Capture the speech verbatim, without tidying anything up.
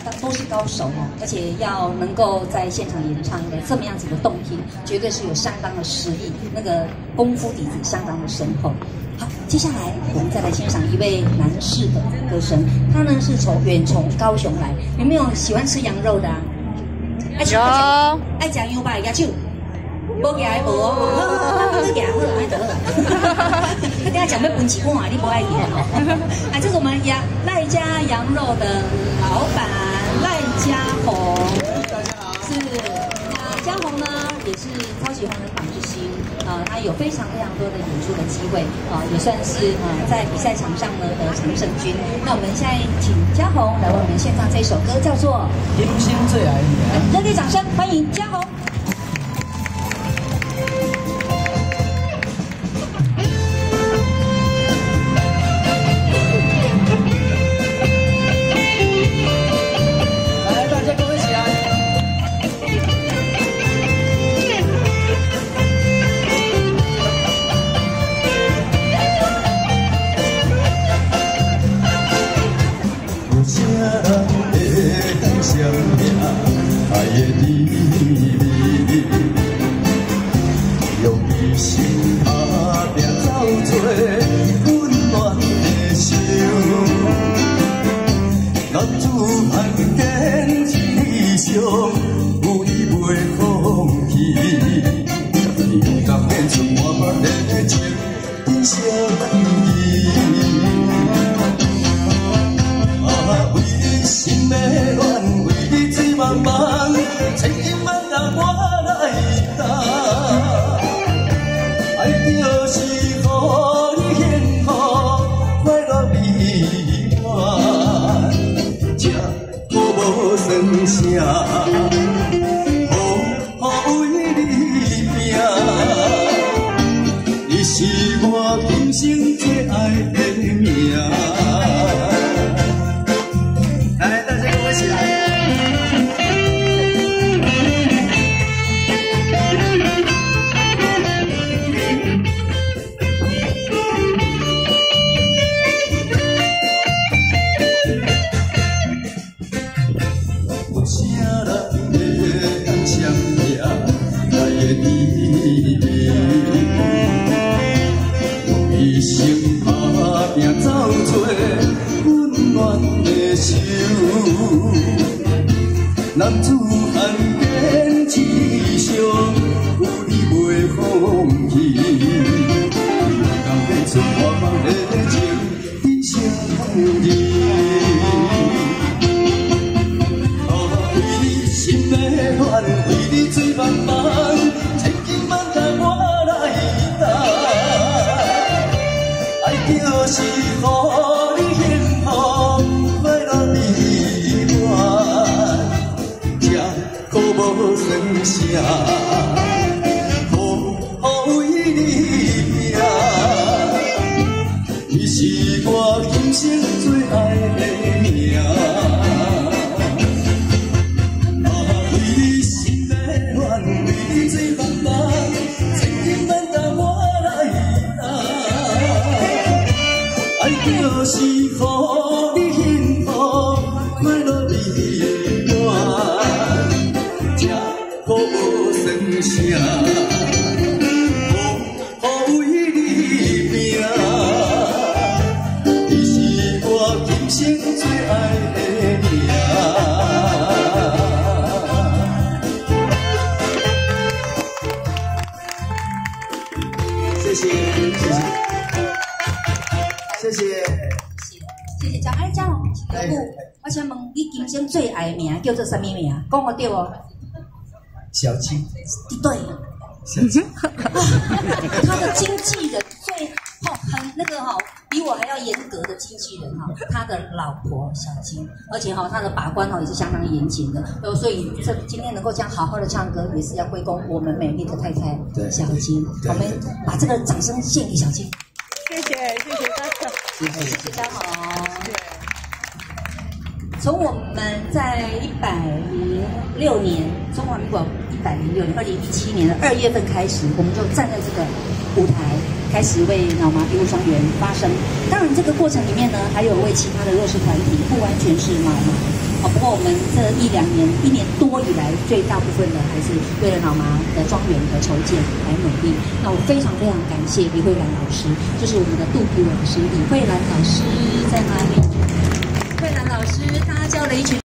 都是高手哦，而且要能够在现场演唱的这么样子的动听，绝对是有相当的实力，那个功夫底子相当的深厚。好，接下来我们再来欣赏一位男士的歌声，他呢是从远从高雄来，有没有喜欢吃羊肉的啊？爱吃爱吃羊排、鸭手，无夹无哦，你夹好，安得好。他等下讲要分几碗，你不爱夹哦。啊，这是我们羊赖家羊肉的老板赖家宏。大家好。是，那家宏呢也是超级红人榜之星。呃，他有非常非常多的演出的机会，啊、呃，也算是呃在比赛场上呢的常胜军。那我们现在请家宏来为我们献唱这首歌，叫做《 明星最爱你》。 热烈掌声欢迎家宏。 来，大家跟我一起来。 相命爱的你，用一生打拼走做温暖的心。男子汉坚持理想，有你袂放弃。勇敢献出满满的情，珍惜等伊。啊，为你心的愿。茫茫，千金万担我来担，爱就是予你幸福快乐美满，这可无算啥，好好为你拼，你是我今生最爱的命。来，大家跟我一起来。一生打拼走做温暖的手，男子汉坚持理想，有你袂放弃。勇敢献出满满的情，一生等你。哦，为你心的愿，为你醉茫茫，千金万担我来担。就是予你幸福快乐美满，这可无算啥，好好为你拼，你是我今生最爱的命。啊，为你心的愿，为你醉茫茫，千金万担我来担。爱就是予你幸福快乐美满，这可无算啥，好好为你拼，你是我今生最爱的命。谢谢，谢谢。谢谢， 谢谢家哎，家宏，要不我想问你今生最爱的名叫做什么名？讲我对哦。 小青， 对， 小青， 他的经纪人最哦很那个哈、哦，比我还要严格的经纪人哈、哦，他的老婆小金，而且哈、哦、他的把关哈、哦、也是相当严谨的，呃，所以这今天能够这样好好的唱歌，也是要归功我们美丽的太太小金。我们把这个掌声献给小金。 谢谢谢谢大家， 谢谢谢谢家宏。从我们在一百零六年中华民国一百零六年二零一七年的二月份开始，我们就站在这个舞台，开始为脑麻痹物伤员发声。当然，这个过程里面呢，还有为其他的弱势团体，不完全是脑麻哦， 好，不过我们这一两年、一年多以来，最大部分的还是为了脑麻的庄园的筹建来努力。那我非常非常感谢李慧兰老师，这是我们的肚皮老师，李慧兰老师在哪里？慧兰老师，她教了一群。